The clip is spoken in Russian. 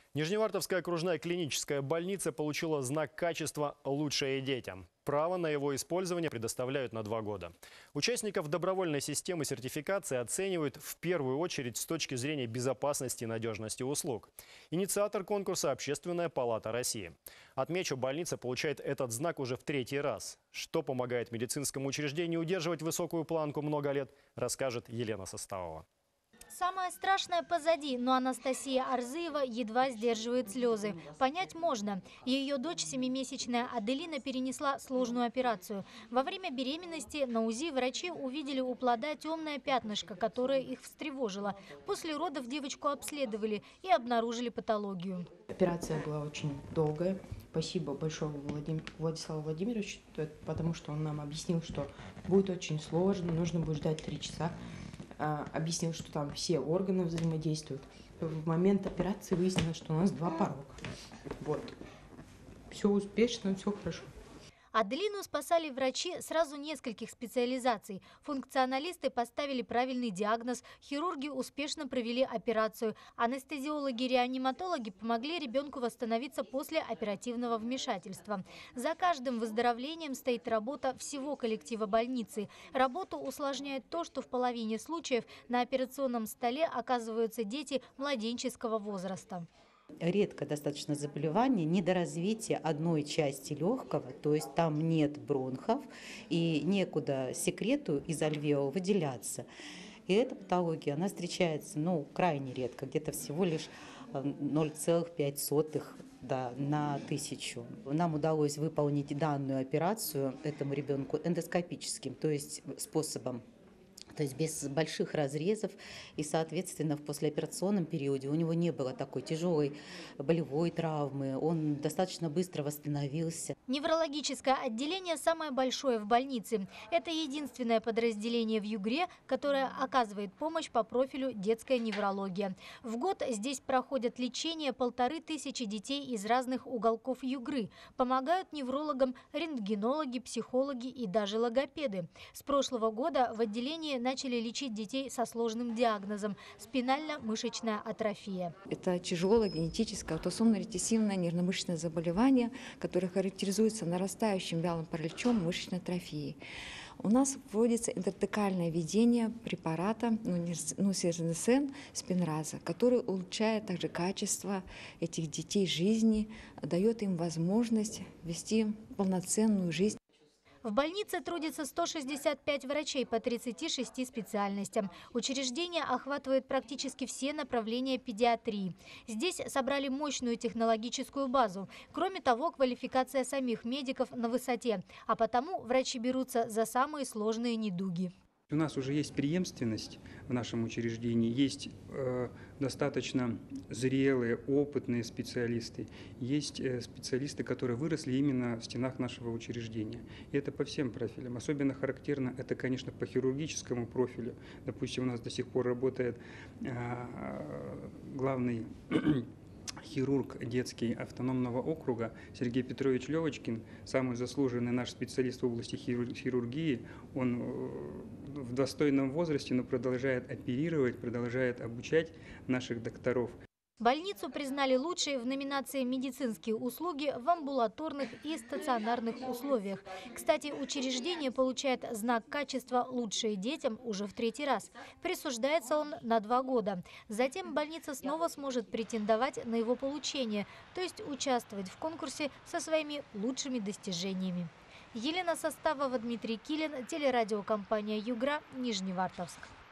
Нижневартовская окружная клиническая больница получила знак качества «Лучшее детям». Право на его использование предоставляют на 2 года. Участников добровольной системы сертификации оценивают в первую очередь с точки зрения безопасности и надежности услуг. Инициатор конкурса – Общественная палата России. Отмечу, больница получает этот знак уже в 3-й раз. Что помогает медицинскому учреждению удерживать высокую планку много лет, расскажет Елена Составова. Самое страшное позади, но Анастасия Арзыева едва сдерживает слезы. Понять можно. Ее дочь, 7-месячная Аделина, перенесла сложную операцию. Во время беременности на УЗИ врачи увидели у плода темное пятнышко, которое их встревожило. После родов девочку обследовали и обнаружили патологию. Операция была очень долгая. Спасибо большое Владиславу Владимировичу, потому что он нам объяснил, что будет очень сложно, нужно будет ждать 3 часа. Объяснил, что там все органы взаимодействуют. В момент операции выяснилось, что у нас 2 порога. Вот. Все успешно, все хорошо. Аделину спасали врачи сразу нескольких специализаций. Функционалисты поставили правильный диагноз, хирурги успешно провели операцию. Анестезиологи-реаниматологи помогли ребенку восстановиться после оперативного вмешательства. За каждым выздоровлением стоит работа всего коллектива больницы. Работу усложняет то, что в половине случаев на операционном столе оказываются дети младенческого возраста. Редко достаточно заболевание недоразвития одной части легкого, то есть там нет бронхов и некуда секрету из альвеола выделяться. И эта патология, она встречается крайне редко, где-то всего лишь 0,5 на 1000. Нам удалось выполнить данную операцию этому ребенку эндоскопическим, то есть способом. То есть без больших разрезов, и, соответственно, в послеоперационном периоде у него не было такой тяжелой болевой травмы, он достаточно быстро восстановился. Неврологическое отделение самое большое в больнице. Это единственное подразделение в Югре, которое оказывает помощь по профилю детская неврология. В год здесь проходят лечение 1500 детей из разных уголков Югры. Помогают неврологам рентгенологи, психологи и даже логопеды. С прошлого года в отделении начали лечить детей со сложным диагнозом – спинально-мышечная атрофия. Это тяжелое генетическое аутосомно-ретиссивное нервно-мышечное заболевание, которое характеризуется нарастающим вялым параличом мышечной атрофии. У нас вводится интертекальное введение препарата нусернесен спинраза, который улучшает также качество этих детей жизни, дает им возможность вести полноценную жизнь. В больнице трудится 165 врачей по 36 специальностям. Учреждение охватывает практически все направления педиатрии. Здесь собрали мощную технологическую базу. Кроме того, квалификация самих медиков на высоте, а потому врачи берутся за самые сложные недуги. У нас уже есть преемственность в нашем учреждении, есть достаточно зрелые, опытные специалисты, есть специалисты, которые выросли именно в стенах нашего учреждения. И это по всем профилям. Особенно характерно это, конечно, по хирургическому профилю. Допустим, у нас до сих пор работает главный хирург детский автономного округа Сергей Петрович Левочкин, самый заслуженный наш специалист в области хирургии. Он в достойном возрасте, но продолжает оперировать, продолжает обучать наших докторов. Больницу признали лучшей в номинации «Медицинские услуги в амбулаторных и стационарных условиях». Кстати, учреждение получает знак качества «Лучшее детям» уже в 3-й раз. Присуждается он на 2 года. Затем больница снова сможет претендовать на его получение, то есть участвовать в конкурсе со своими лучшими достижениями. Елена Составова, Дмитрий Килин, телерадиокомпания «Югра», Нижневартовск.